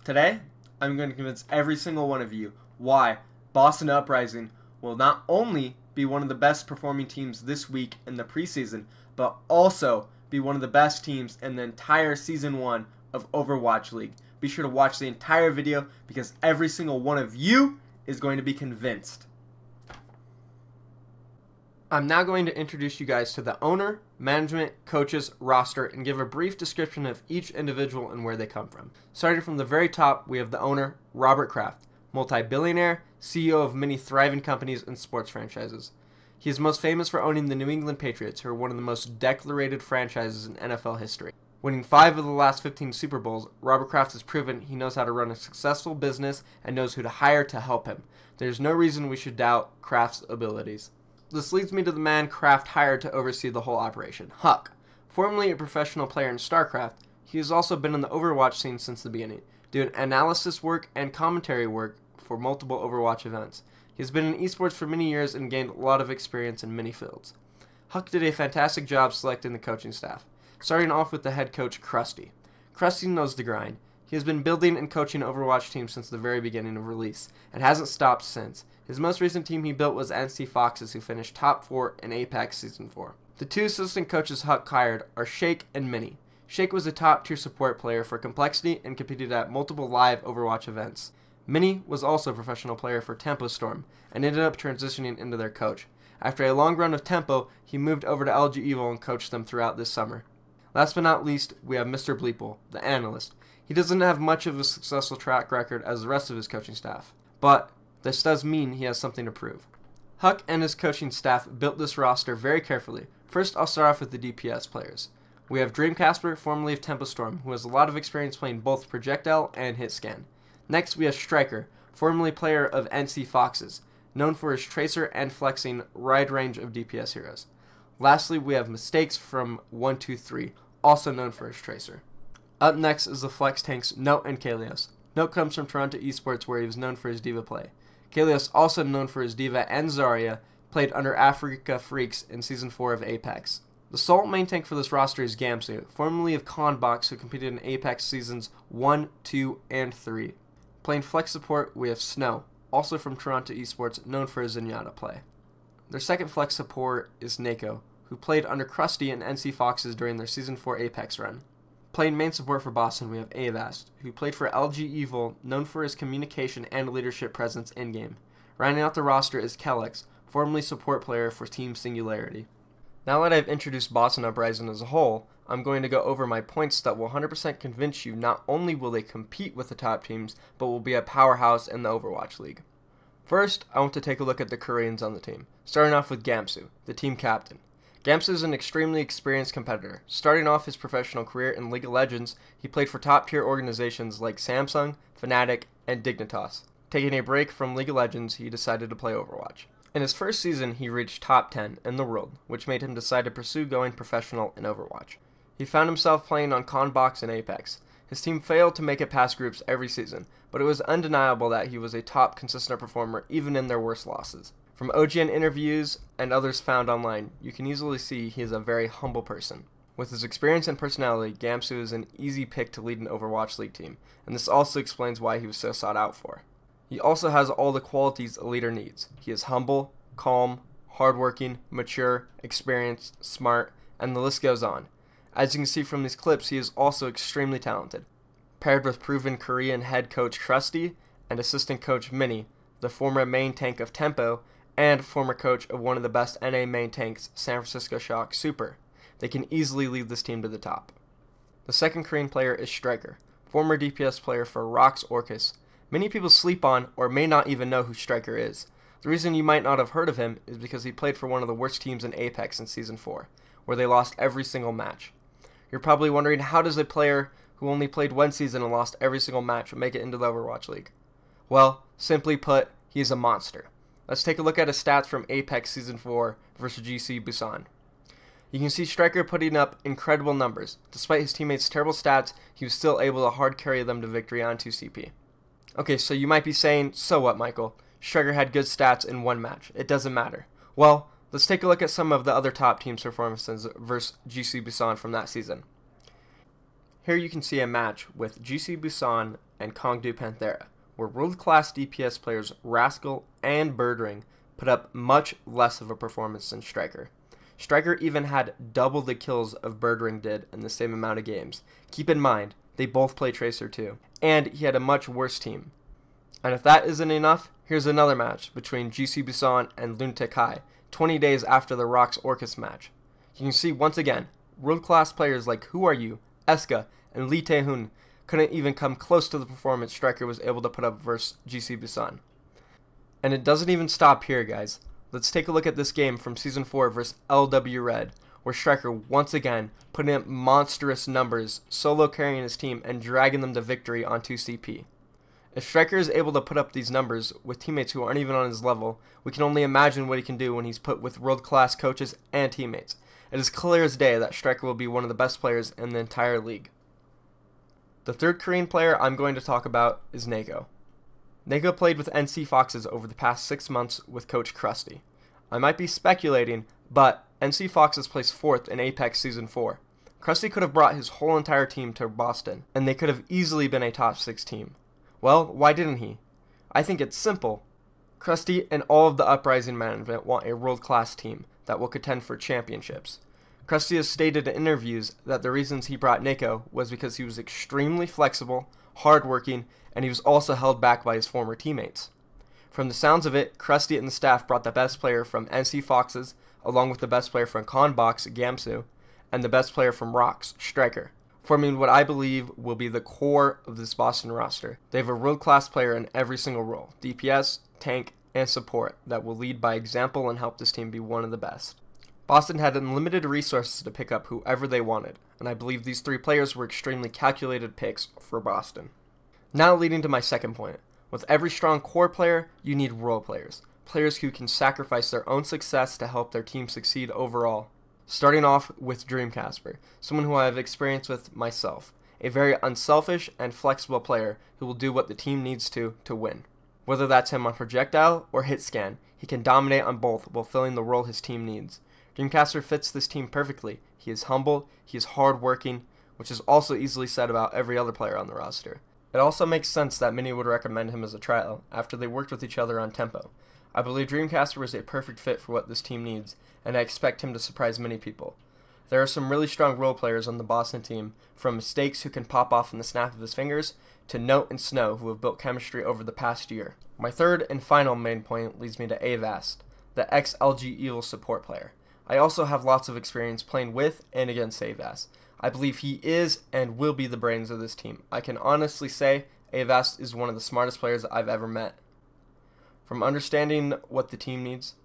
Today, I'm going to convince every single one of you why Boston Uprising will not only be one of the best performing teams this week in the preseason, but also be one of the best teams in the entire Season 1 of Overwatch League. Be sure to watch the entire video because every single one of you is going to be convinced. I'm now going to introduce you guys to the owner, management, coaches, roster, and give a brief description of each individual and where they come from. Starting from the very top, we have the owner, Robert Kraft, multi-billionaire, CEO of many thriving companies and sports franchises. He is most famous for owning the New England Patriots, who are one of the most decorated franchises in NFL history. Winning 5 of the last 15 Super Bowls, Robert Kraft has proven he knows how to run a successful business and knows who to hire to help him. There's no reason we should doubt Kraft's abilities. This leads me to the man Kraft hired to oversee the whole operation, Huck. Formerly a professional player in StarCraft, he has also been in the Overwatch scene since the beginning, doing analysis work and commentary work for multiple Overwatch events. He has been in esports for many years and gained a lot of experience in many fields. Huck did a fantastic job selecting the coaching staff, starting off with the head coach, Krusty. Krusty knows the grind. He has been building and coaching Overwatch teams since the very beginning of release, and hasn't stopped since. His most recent team he built was NC Foxes, who finished top 4 in Apex Season 4. The two assistant coaches Huck hired are Shake and Minnie. Shake was a top-tier support player for Complexity and competed at multiple live Overwatch events. Minnie was also a professional player for Tempo Storm, and ended up transitioning into their coach. After a long run of Tempo, he moved over to LG Evil and coached them throughout this summer. Last but not least, we have Mr. Bleeple, the analyst. He doesn't have much of a successful track record as the rest of his coaching staff, but this does mean he has something to prove. Huck and his coaching staff built this roster very carefully. First, I'll start off with the DPS players. We have Dreamcasper, formerly of Tempo Storm, who has a lot of experience playing both Projectile and Hit Scan. Next, we have Striker, formerly player of NC Foxes, known for his Tracer and flexing wide range of DPS heroes. Lastly, we have Mistakes from 123, also known for his Tracer. Up next is the flex tanks Note and Kalios. Note comes from Toronto Esports, where he was known for his D.Va play. Kalios, also known for his D.Va and Zarya, played under Africa Freaks in Season 4 of Apex. The sole main tank for this roster is Gamsu, formerly of Conbox, who competed in Apex Seasons 1, 2, and 3. Playing flex support, we have Snow, also from Toronto Esports, known for his Zenyatta play. Their second flex support is Nako, who played under Krusty and NC Foxes during their Season 4 Apex run. Playing main support for Boston, we have Avast, who played for LG Evil, known for his communication and leadership presence in-game. Rounding out the roster is Kellex, formerly support player for Team Singularity. Now that I've introduced Boston Uprising as a whole, I'm going to go over my points that will 100% convince you not only will they compete with the top teams, but will be a powerhouse in the Overwatch League. First, I want to take a look at the Koreans on the team, starting off with Gamsu, the team captain. Gamsu is an extremely experienced competitor. Starting off his professional career in League of Legends, he played for top-tier organizations like Samsung, Fnatic, and Dignitas. Taking a break from League of Legends, he decided to play Overwatch. In his first season, he reached top 10 in the world, which made him decide to pursue going professional in Overwatch. He found himself playing on Conbox and Apex. His team failed to make it past groups every season, but it was undeniable that he was a top consistent performer even in their worst losses. From OGN interviews and others found online, you can easily see he is a very humble person. With his experience and personality, Gamsu is an easy pick to lead an Overwatch League team, and this also explains why he was so sought out for. He also has all the qualities a leader needs. He is humble, calm, hardworking, mature, experienced, smart, and the list goes on. As you can see from these clips, he is also extremely talented. Paired with proven Korean head coach Krusty and assistant coach Minnie, the former main tank of Tempo, and former coach of one of the best NA main tanks, San Francisco Shock Super, they can easily lead this team to the top. The second Korean player is Striker, former DPS player for Rox Orcus. Many people sleep on or may not even know who Striker is. The reason you might not have heard of him is because he played for one of the worst teams in Apex in Season 4, where they lost every single match. You're probably wondering, how does a player who only played one season and lost every single match make it into the Overwatch League? Well, simply put, he is a monster. Let's take a look at his stats from Apex Season 4 versus GC Busan. You can see Striker putting up incredible numbers. Despite his teammates' terrible stats, he was still able to hard carry them to victory on 2CP. Okay, so you might be saying, so what, Michael? Striker had good stats in one match. It doesn't matter. Well, let's take a look at some of the other top teams' performances versus GC Busan from that season. Here you can see a match with GC Busan and Kongdu Panthera, where world-class DPS players Rascal and Birdring put up much less of a performance than Striker. Striker even had double the kills of Birdring did in the same amount of games. Keep in mind, they both play Tracer too, and he had a much worse team. And if that isn't enough, here's another match between GC Busan and Lunatic High, 20 days after the Rox Orcus match. You can see once again, world-class players like Who Are You, Eska, and Lee Tae-hoon couldn't even come close to the performance Striker was able to put up versus GC Busan. And it doesn't even stop here, guys. Let's take a look at this game from Season 4 versus LW Red, where Striker once again put in monstrous numbers, solo carrying his team and dragging them to victory on 2CP. If Striker is able to put up these numbers with teammates who aren't even on his level, we can only imagine what he can do when he's put with world-class coaches and teammates. It is clear as day that Striker will be one of the best players in the entire league. The third Korean player I'm going to talk about is Neko. Neko played with NC Foxes over the past 6 months with Coach Krusty. I might be speculating, but NC Foxes placed 4th in Apex Season 4. Krusty could have brought his whole entire team to Boston, and they could have easily been a top 6 team. Well, why didn't he? I think it's simple. Krusty and all of the Uprising management want a world-class team that will contend for championships. Krusty has stated in interviews that the reasons he brought Neko was because he was extremely flexible, hardworking, and he was also held back by his former teammates. From the sounds of it, Krusty and the staff brought the best player from NC Foxes, along with the best player from Conbox, Gamsu, and the best player from Rox, Striker, forming what I believe will be the core of this Boston roster. They have a world-class player in every single role, DPS, tank, and support, that will lead by example and help this team be one of the best. Boston had unlimited resources to pick up whoever they wanted, and I believe these 3 players were extremely calculated picks for Boston. Now leading to my second point. With every strong core player, you need role players. Players who can sacrifice their own success to help their team succeed overall. Starting off with Dreamcasper, someone who I have experience with myself. A very unselfish and flexible player who will do what the team needs to win. Whether that's him on projectile or hit scan, he can dominate on both while filling the role his team needs. Dreamcasper fits this team perfectly. He is humble, he is hardworking, which is also easily said about every other player on the roster. It also makes sense that many would recommend him as a trial after they worked with each other on Tempo. I believe Dreamcasper is a perfect fit for what this team needs, and I expect him to surprise many people. There are some really strong role players on the Boston team, from Mistakes who can pop off in the snap of his fingers, to Note and Snow who have built chemistry over the past year. My third and final main point leads me to Avast, the ex-LG Evil support player. I also have lots of experience playing with and against Avast. I believe he is and will be the brains of this team. I can honestly say Avast is one of the smartest players I've ever met. From understanding what the team needs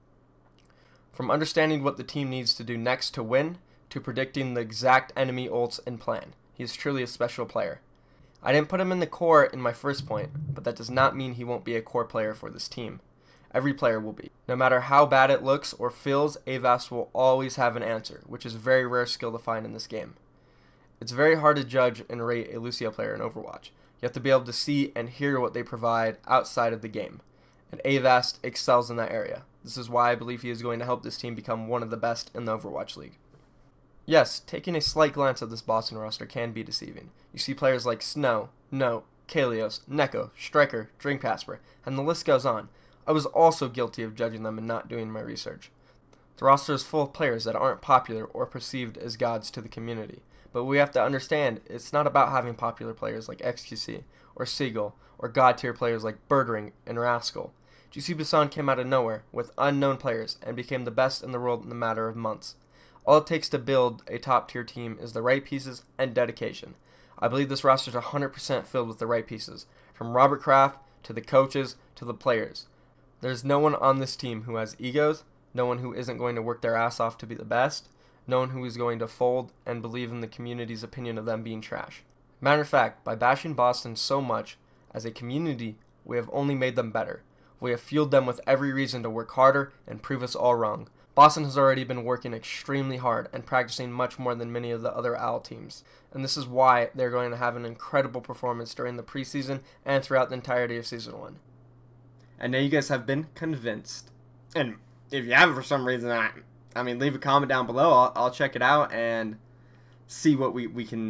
to do next to win, to predicting the exact enemy ults and plan. He is truly a special player. I didn't put him in the core in my first point, but that does not mean he won't be a core player for this team. Every player will be. No matter how bad it looks or feels, Avast will always have an answer, which is a very rare skill to find in this game. It's very hard to judge and rate a Lucio player in Overwatch. You have to be able to see and hear what they provide outside of the game, and Avast excels in that area. This is why I believe he is going to help this team become one of the best in the Overwatch League. Yes, taking a slight glance at this Boston roster can be deceiving. You see players like Snow, Note, Kalios, Neko, Striker, Dreamcasper, and the list goes on. I was also guilty of judging them and not doing my research. The roster is full of players that aren't popular or perceived as gods to the community, but we have to understand it's not about having popular players like XQC or Seagull or god tier players like Birdring and Rascal. GC Busan came out of nowhere with unknown players and became the best in the world in a matter of months. All it takes to build a top tier team is the right pieces and dedication. I believe this roster is 100% filled with the right pieces, from Robert Kraft to the coaches to the players. There's no one on this team who has egos, no one who isn't going to work their ass off to be the best, no one who is going to fold and believe in the community's opinion of them being trash. Matter of fact, by bashing Boston so much, as a community, we have only made them better. We have fueled them with every reason to work harder and prove us all wrong. Boston has already been working extremely hard and practicing much more than many of the other OWL teams, and this is why they're going to have an incredible performance during the preseason and throughout the entirety of Season 1. And now you guys have been convinced. And if you haven't for some reason, I mean, leave a comment down below. I'll check it out and see what we can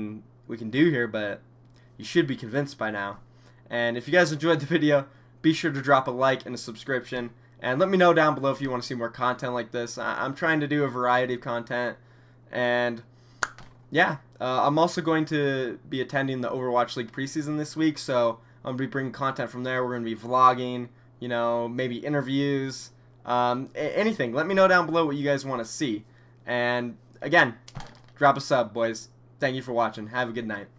we can do here, but you should be convinced by now. And if you guys enjoyed the video, be sure to drop a like and a subscription. And let me know down below if you want to see more content like this. I'm trying to do a variety of content. And yeah, I'm also going to be attending the Overwatch League preseason this week. So I'm going to be bringing content from there. We're going to be vlogging, you know, maybe interviews, anything. Let me know down below what you guys want to see. And again, drop a sub, boys. Thank you for watching. Have a good night.